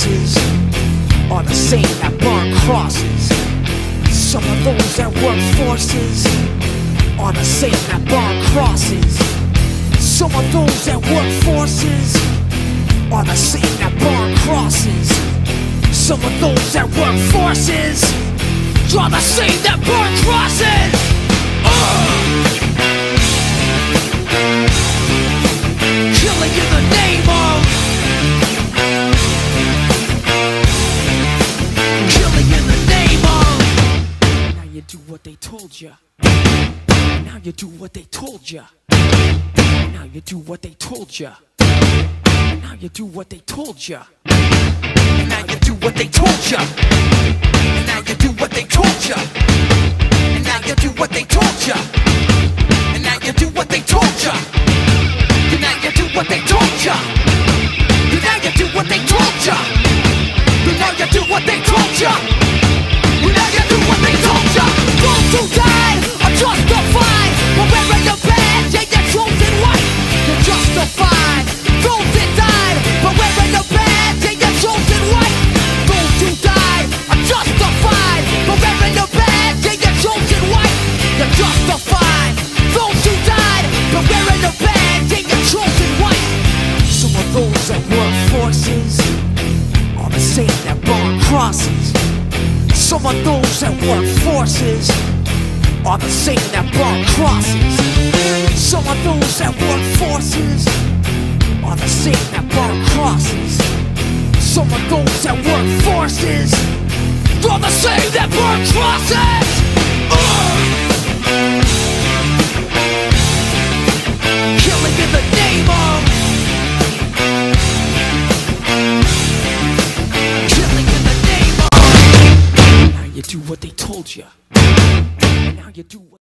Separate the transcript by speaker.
Speaker 1: forces are the same that burn crosses. Some of those that work forces are the same that burn crosses. Some of those that work forces are the same that burn crosses. Some of those that work forces are the same that burn crosses. Killing in the name of, killing in the name of. Now you do what they told you. Now you do what they told you. Now you do what they told you. Now you do what they told you. Now you do what they told you. Now you do what they told you. And now you do what they told you. And now you do what they told you. And now you do what they told you. And now you do what they told you. And now you do what they told you. And now you do what they told you. Those who died are justified for wearing the badge and your chosen white. You're justified. Those that died for wearing the badge and your chosen white. Those who died are justified for wearing the badge and your chosen white. You're justified. Those who died for wearing the badge and your chosen white. Some of those that work forces are the same that burn crosses. Some of those that work forces are the same that burn crosses. Some of those that work forces are the same that burn crosses. Some of those that work forces are the same that burn crosses. Killing in the name of, killing in the name of. Now you do what they told you. Now you do what